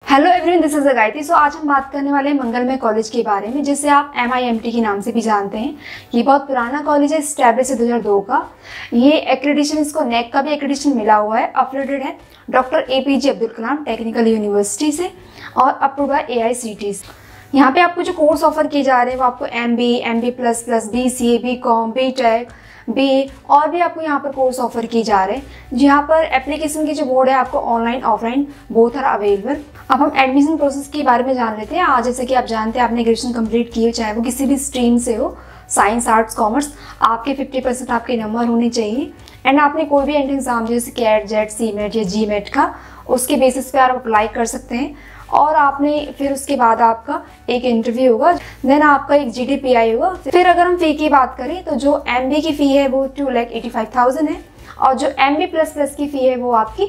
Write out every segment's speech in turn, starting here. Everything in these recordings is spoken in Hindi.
Hello everyone, this is Gayatri. So आज हम बात करने वाले हैं मंगलमय कॉलेज के बारे में, जिसे आप MIMT के नाम से भी जानते हैं। ये बहुत पुराना कॉलेज है, स्टैब्लिश है 2002 का। ये एक्रेडिशन, इसको नेक का भी एक्रेडिशन मिला हुआ है। अफिलिएटेड है doctor APJ Abdul Kalam technical university से और अप्रूव्ड बाय AICTE। यहाँ पे आपको जो कोर्स ऑफर किए जा रहे हैं वो आपको MBA, MBA++, BCA, BCom, BTech, BA और भी आपको यहाँ पर कोर्स ऑफर किए जा रहे हैं। यहाँ पर एप्लीकेशन की जो मोड है आपको online offline both are available. अब हम एडमिशन प्रोसेस के बारे में जान लेते हैं। आज जैसे कि आप जानते हैं, आपने ग्रेजुएशन कंप्लीट की हो, चाहे वो किसी भी स्ट्रीम से हो, साइंस, आर्ट्स, कॉमर्स, आपके 50% आपके नंबर होने चाहिए। एंड आपने कोई भी एंट्रेंस एग्जाम जैसे CAT, JET, CMAT या GMAT का, उसके बेसिस पे आप अप्लाई कर सकते हैं। और आपने फिर उसके बाद आपका एक इंटरव्यू होगा, देन आपका एक GDPI होगा। फिर अगर हम फ़ी की बात करें तो जो MBA की फ़ी है वो 2,85,000 है और जो MBA++ की फ़ी है वो आपकी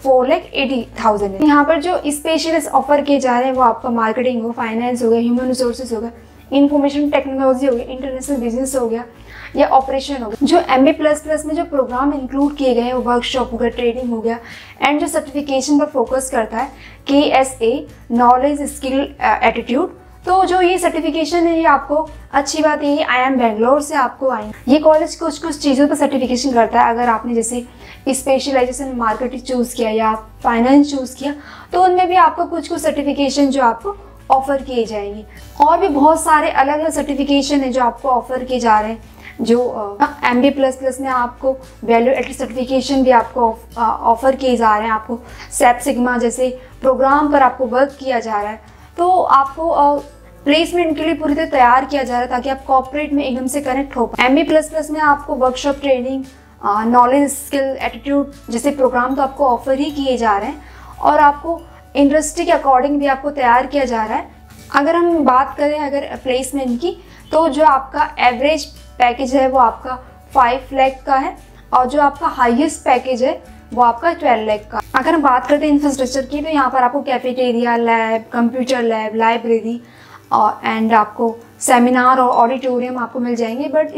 4,80,000 है। यहाँ पर जो स्पेशलिस्ट ऑफर किए जा रहे हैं वो आपका मार्केटिंग हो, फाइनेंस हो गया, ह्यूमन रिसोर्सेज हो गया, इंफॉर्मेशन टेक्नोलॉजी हो गया, इंटरनेशनल बिजनेस हो गया या ऑपरेशन हो गया। जो MBA++ में जो प्रोग्राम इंक्लूड किए गए हैं वो वर्कशॉप हो गया, ट्रेनिंग हो गया एंड जो सर्टिफिकेशन पर फोकस करता है KSA, नॉलेज, स्किल, एटीट्यूड। तो जो ये सर्टिफिकेशन है ये आपको, अच्छी बात ये IIM बेंगलोर से आपको आई। ये कॉलेज कुछ चीज़ों पर सर्टिफिकेशन करता है। अगर आपने जैसे स्पेशलाइजेशन मार्केटिंग चूज़ किया या फाइनेंस चूज़ किया तो उनमें भी आपको कुछ सर्टिफिकेशन जो आपको ऑफर किए जाएंगे। और भी बहुत सारे अलग अलग सर्टिफिकेशन है जो आपको ऑफर किए जा रहे हैं। जो MBA++ में आपको वैल्यू एडेड सर्टिफिकेशन भी आपको ऑफर किए जा रहे हैं। आपको SAP सिग्मा जैसे प्रोग्राम पर आपको वर्क किया जा रहा है। तो आपको प्लेसमेंट के लिए पूरी तरह तैयार किया जा रहा है ताकि आप कॉर्पोरेट में एकदम से कनेक्ट हो पाए। MBA++ में आपको workshop, training, knowledge, skill, attitude जैसे प्रोग्राम तो आपको ऑफर ही किए जा रहे हैं और आपको इंडस्ट्री के अकॉर्डिंग भी आपको तैयार किया जा रहा है। अगर हम बात करें अगर प्लेसमेंट की, तो जो आपका एवरेज पैकेज है वो आपका 5 लाख का है और जो आपका हाईएस्ट पैकेज है वो आपका 12 लाख का। अगर हम बात करते हैं इंफ्रास्ट्रक्चर की, तो यहाँ पर आपको cafeteria, lab, computer lab, library और एंड आपको सेमिनार और ऑडिटोरियम आपको मिल जाएंगे। बट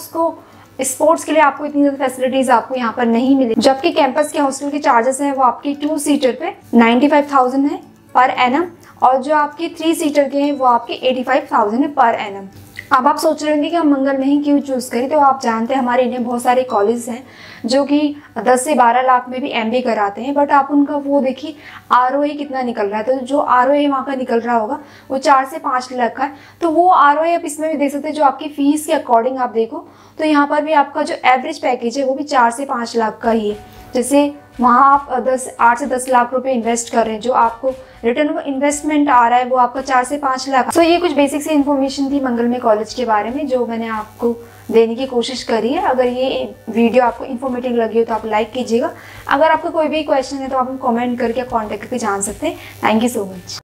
स्पोर्ट्स के लिए आपको इतनी ज़्यादा फैसिलिटीज़ आपको यहाँ पर नहीं मिले। जबकि कैंपस के हॉस्टल के चार्जेस हैं वो आपकी 2 सीटर पे 95,000 है पर एनम और जो आपके 3 सीटर के हैं वो आपके 85,000 है पर एनम। अब आप सोच रहे होंगे कि हम मंगल में ही क्यों चूज़ करें। तो आप जानते हैं हमारे इंडिया में बहुत सारे कॉलेज हैं जो कि 10 से 12 लाख में भी MBA कराते हैं। बट आप उनका वो देखिए ROI कितना निकल रहा है। तो जो ROI वहाँ का निकल रहा होगा वो 4 से 5 लाख का है। तो वो ROI आप इसमें भी देख सकते हैं। जो आपकी फ़ीस के अकॉर्डिंग आप देखो तो यहाँ पर भी आपका जो एवरेज पैकेज है वो भी 4 से 5 लाख का ही है। जैसे वहाँ आप 8 से 10 लाख रुपए इन्वेस्ट कर रहे हैं, जो आपको रिटर्न ऑफ इन्वेस्टमेंट आ रहा है वो आपका 4 से 5 लाख। तो ये कुछ बेसिक सी इन्फॉर्मेशन थी मंगलमय कॉलेज के बारे में जो मैंने आपको देने की कोशिश करी है। अगर ये वीडियो आपको इन्फॉर्मेटिव लगी हो तो आप लाइक कीजिएगा। अगर आपका कोई भी क्वेश्चन है तो आप कमेंट करके, कॉन्टैक्ट करके जान सकते हैं। Thank you so much.